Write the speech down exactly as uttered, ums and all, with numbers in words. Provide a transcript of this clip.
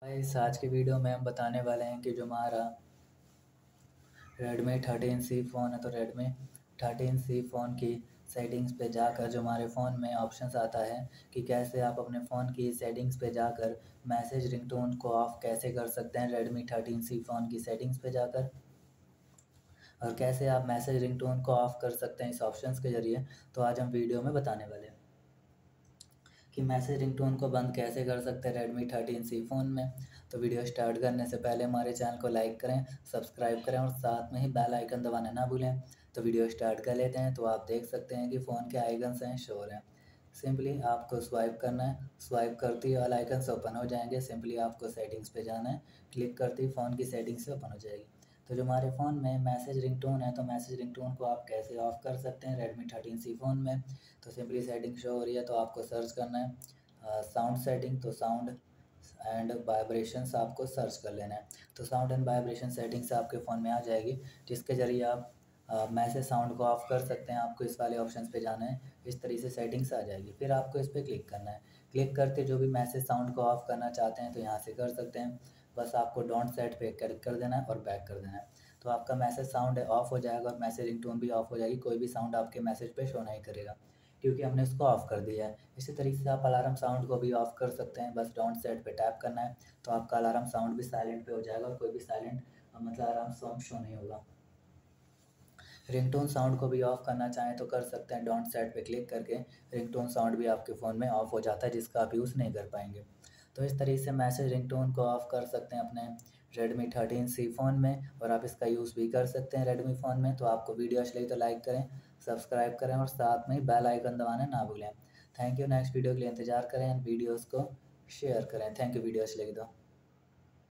इस आज की वीडियो में हम बताने वाले हैं कि जो हमारा रेडमी थर्टीन सी फ़ोन है तो रेडमी थर्टीन सी फ़ोन की सेटिंग्स पे जाकर जो हमारे फ़ोन में ऑप्शंस आता है कि कैसे आप अपने फ़ोन की सेटिंग्स पे जाकर मैसेज रिंगटोन को ऑफ़ कैसे कर सकते हैं रेडमी थर्टीन सी फ़ोन की सेटिंग्स पे जाकर, और कैसे आप मैसेज रिंगटोन को ऑफ़ कर सकते हैं इस ऑप्शंस के ज़रिए। तो आज हम वीडियो में बताने वाले हैं कि मैसेज रिंगटोन को बंद कैसे कर सकते हैं रेडमी थर्टीन सी फ़ोन में। तो वीडियो स्टार्ट करने से पहले हमारे चैनल को लाइक करें, सब्सक्राइब करें और साथ में ही बेल आइकन दबाना ना भूलें। तो वीडियो स्टार्ट कर लेते हैं। तो आप देख सकते हैं कि फ़ोन के आइकन्स हैं, शो हो रहे हैं। सिंपली आपको स्वाइप करना है, स्वाइप करते ही ऑल आइकन्स ओपन हो जाएंगे। सिंपली आपको सेटिंग्स पे जाना है, क्लिक करते ही फ़ोन की सेटिंग्स ओपन हो जाएगी। तो जो हमारे फ़ोन में मैसेज रिंगटोन है तो मैसेज रिंगटोन को आप कैसे ऑफ़ कर सकते हैं रेडमी थर्टीन सी फ़ोन में। तो सिंपली सेटिंग शो हो रही है तो आपको सर्च करना है साउंड सेटिंग। तो साउंड एंड वाइब्रेशंस आपको सर्च कर लेना है। तो साउंड एंड वाइब्रेशन सेटिंग्स आपके फ़ोन में आ जाएगी, जिसके ज़रिए आप मैसेज साउंड को ऑफ़ कर सकते हैं। आपको इस वाले ऑप्शन पे जाना है, इस तरीके से सेटिंग्स आ जाएगी। फिर आपको इस पर क्लिक करना है। क्लिक करके जो भी मैसेज साउंड को ऑफ़ करना चाहते हैं तो यहाँ से कर सकते हैं। बस आपको डोंट सेट पे क्लिक कर देना है और बैक कर देना है। तो आपका मैसेज साउंड है ऑफ़ हो जाएगा और मैसेज रिंगटोन भी ऑफ़ हो जाएगी। कोई भी साउंड आपके मैसेज पे शो नहीं करेगा, क्योंकि हमने इसको ऑफ़ कर दिया है। इसी तरीके से आप अलार्म साउंड को भी ऑफ़ कर सकते हैं। बस डोंट सेट पे टैप करना है तो आपका अलार्म साउंड भी साइलेंट पे हो जाएगा और कोई भी साइलेंट मतलब अलार्म साउंड शो नहीं होगा। रिंगटोन साउंड को भी ऑफ़ करना चाहें तो कर सकते हैं। डोंट सेट पे क्लिक करके रिंगटोन साउंड भी आपके फ़ोन में ऑफ़ हो जाता है, जिसका आप यूज़ नहीं कर पाएंगे। तो इस तरीके से मैसेज रिंगटोन को ऑफ़ कर सकते हैं अपने रेडमी थर्टीन सी फ़ोन में, और आप इसका यूज़ भी कर सकते हैं रेडमी फ़ोन में। तो आपको वीडियो अच्छी लगी तो लाइक करें, सब्सक्राइब करें और साथ में बेल आइकन दबाना ना भूलें। Thank you. नेक्स्ट वीडियो के लिए इंतज़ार करें एंड वीडियोज़ को शेयर करें। Thank you. वीडियो अच्छी लगी तो।